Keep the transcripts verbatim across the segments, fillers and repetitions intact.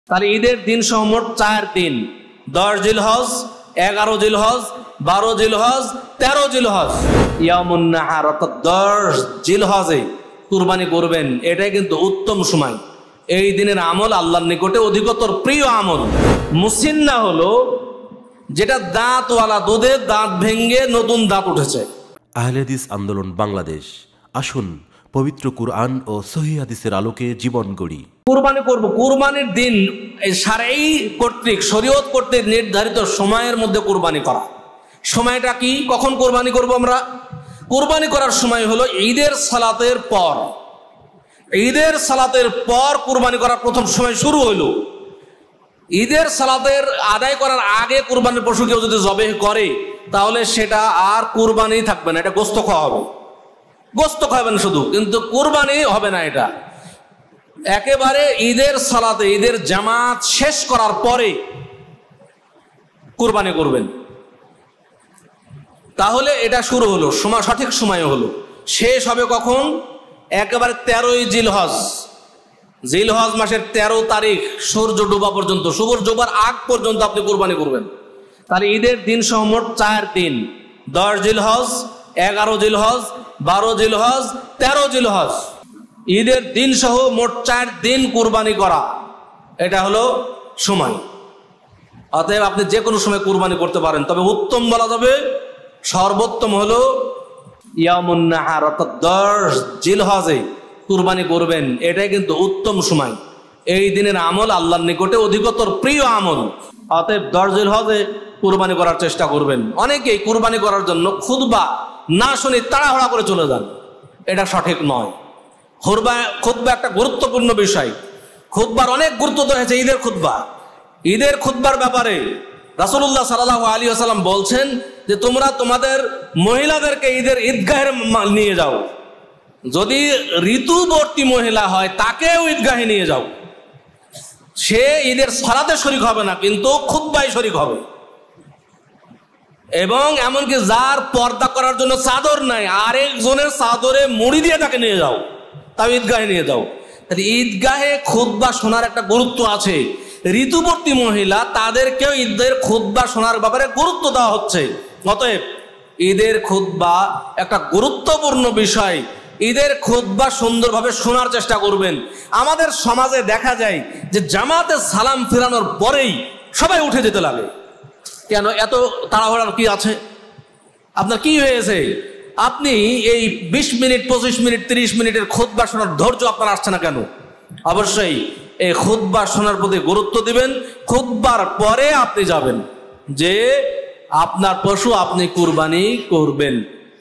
তাহলে ঈদের দিন সহ মোট চার দিন, দশ জিলহজ, এগারো জিলহজ, বারো জিলহজ, তেরো জিলহজ। ইয়ামুন নাহার অর্থাৎ দশ জিলহজে কুরবানি করবেন, এটাই কিন্তু উত্তম সময়। এই দিনের আমল আল্লাহর নিকটে অধিকতর প্রিয় আমল। মুসিন্না হলো যেটা দাঁতওয়ালা, দুধের দাঁত ভেঙে নতুন দাঁত উঠেছে। আহলে হাদিস আন্দোলন বাংলাদেশ, আসুন পবিত্র কুরআন ও সহিহ হাদিসের আলোকে জীবন গড়ি। কুরবানি করব, কুরবানির দিন শারঈ কর্তৃক, শরীয়ত কর্তৃক নির্ধারিত সময়ের মধ্যে কুরবানি করা। সময়টা কি? কখন কুরবানি করব আমরা? কুরবানি করার সময় হলো ঈদের সালাতের পর। ঈদের সালাতের পর কুরবানি করার প্রথম সময় শুরু হলো। ঈদের সালাতের আদায় করার আগে কুরবানির পশু কেউ যদি জবেহ করে তাহলে সেটা আর কুরবানি থাকবে না, এটা গোস্ত খাওয়া হবে। গোস্ত খাবেন শুধু, কিন্তু কুরবানি হবে না। এটা একেবারে ঈদের সালাতে, ঈদের জামাত শেষ করার পরে কুরবানি করবেন। তাহলে এটা শুরু হলো, সময় সঠিক সময় হলো। শেষ হবে কখন? একেবারে তেরোই জিলহজ, জিলহজ মাসের তেরো তারিখ সূর্য ডোবা পর্যন্ত, সূর্য ডোবার আগ পর্যন্ত আপনি কুরবানি করবেন। তাহলে ঈদের দিন সহ মোট চার দিন, দশ জিলহজ, এগারো জিলহজ, বারো জিলহজ, তেরো জিলহজ। ঈদের দিন সহ মোট চার দিন কুরবানি করা, এটা হলো সময়। অতএব আপনি যে কোনো সময় কুরবানি করতে পারেন, তবে উত্তম বলা যাবে, সর্বোত্তম হলো ইয়ামুন নাহার অর্থাৎ দশ জিলহজে কুরবানি করবেন, এটাই কিন্তু উত্তম সময়। এই দিনের আমল আল্লাহর নিকটে অধিকতর প্রিয় আমল। অতএব দশ জিলহজে কুরবানি করার চেষ্টা করবেন। অনেকেই কুরবানি করার জন্য খুতবা না শুনে তাড়াহুড়া করে চলে যান, এটা সঠিক নয়। খুতবা খুতবা একটা গুরুত্বপূর্ণ বিষয়। খুতবার অনেক গুরুত্ব রয়েছে। ঈদের খুতবা, ঈদের খুতবার ব্যাপারে রাসূলুল্লাহ সাল্লাল্লাহু আলাইহি ওয়াসাল্লাম বলছেন যে তোমরা তোমাদের মহিলাদেরকে ঈদের ঈদগাহে নিয়ে যাও। যদি ঋতুবর্তী মহিলা হয় তাকেও ঈদগাহে নিয়ে যাও। সে ঈদের সালাতে শরীক হবে না, কিন্তু খুতবায় শরীক হবে। এবং এমনকি যার পর্দা করার জন্য চাদর নাই, আরেকজনের চাদরে মুড়ি দিয়ে তাকে নিয়ে যাও, তাও ঈদগাহে নিয়ে যাও। তাহলে ঈদগাহে খুতবা শোনার একটা গুরুত্ব আছে। ঋতুবর্তী মহিলা তাদেরকেও ঈদের খুতবা শোনার ব্যাপারে গুরুত্ব দেওয়া হচ্ছে। অতএব ঈদের খুতবা একটা গুরুত্বপূর্ণ বিষয়। ঈদের খুতবা সুন্দরভাবে শোনার চেষ্টা করবেন। আমাদের সমাজে দেখা যায় যে জামাতে সালাম ফেরানোর পরেই সবাই উঠে যেতে লাগে। কেন এত তাড়াহুড়ার কি আছে? আপনার কি হয়েছে? আপনি এই বিশ মিনিট, পঁচিশ মিনিট, তিরিশ মিনিটের খুতবা শোনার ধৈর্য আপনার আসছে না কেন? অবশ্যই এই খুতবা শোনার প্রতি গুরুত্ব দিবেন। খুতবার পরে আপনি যাবেন যে আপনার পশু আপনি কুরবানি করবেন।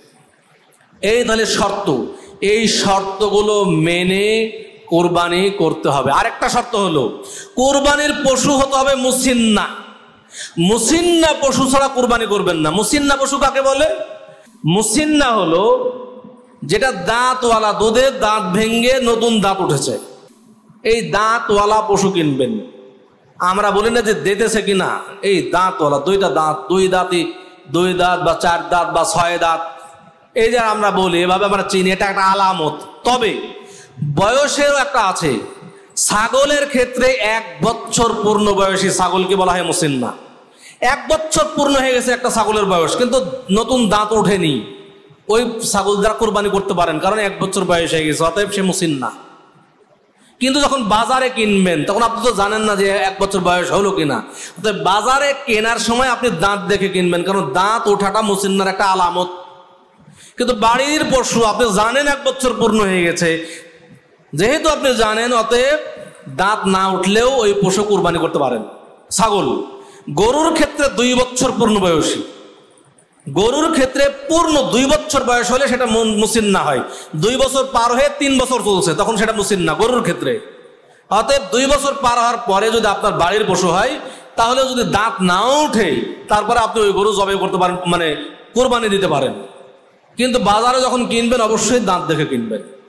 এই তাহলে শর্ত, এই শর্তগুলো মেনে কুরবানি করতে হবে। আরেকটা শর্ত হলো কুরবানির পশু হতে হবে মুসিন্না। মুসিন্না পশু ছাড়া কুরবানি করবেন না। মুসিন্না পশু কাকে বলে? মুসিন্না হলো যেটা দাঁতওয়ালা, দুধের দাঁত ভেঙে নতুন দাঁত উঠেছে, এই দাঁতওয়ালা পশু কিনবেন। আমরা বলি না যে দিতেছে কিনা, এই দাঁতওয়ালা, দুইটা দাঁত, দুই দাঁতই, দুই দাঁত বা চার দাঁত বা ছয় দাঁত, এই যে আমরা বলি, এভাবে আমরা চিনি, এটা একটা আলামত। তবে বয়সেরও একটা আছে। ছাগলের ক্ষেত্রে এক বছর পূর্ণ বয়সী ছাগলকে বলা হয় মুসিন্না। এক বছর পূর্ণ হয়ে গেছে একটা ছাগলের বয়স, কিন্তু নতুন দাঁত ওঠেনি, ওই ছাগল দ্বারা কোরবানি করতে পারেন, কারণ এক বছর বয়স হয়ে গেছে, অতএব সে মুসিন্না। কিন্তু যখন বাজারে কিনবেন তখন আপনি তো জানেন না যে এক বছর বয়স হলো কিনা। অতএব বাজারে কেনার সময় আপনি দাঁত দেখে কিনবেন, কারণ দাঁত ওঠাটা মুসিন্নার একটা আলামত। কিন্তু বাড়ির পশু আপনি জানেন এক বছর পূর্ণ হয়ে গেছে, যেহেতু আপনি জানেন, অতএব দাঁত না উঠলেও ওই পশু কুরবানি করতে পারেন। ছাগল, গরুর ক্ষেত্রে দুই বছর পূর্ণ বয়সী, গরুর ক্ষেত্রে পূর্ণ দুই বছর বয়স হলে সেটা মুসিন্না হয়। দুই বছর পার হয়ে তিন বছর চলছে তখন সেটা মুসিন্না গরুর ক্ষেত্রে। অতএব দুই বছর পার হওয়ার পরে যদি আপনার বাড়ির পশু হয়, তাহলে যদি দাঁত নাও উঠে তারপরে আপনি ওই গরু জবাই করতে পারেন, মানে কোরবানি দিতে পারেন। কিন্তু বাজারে যখন কিনবেন অবশ্যই দাঁত দেখে কিনবেন।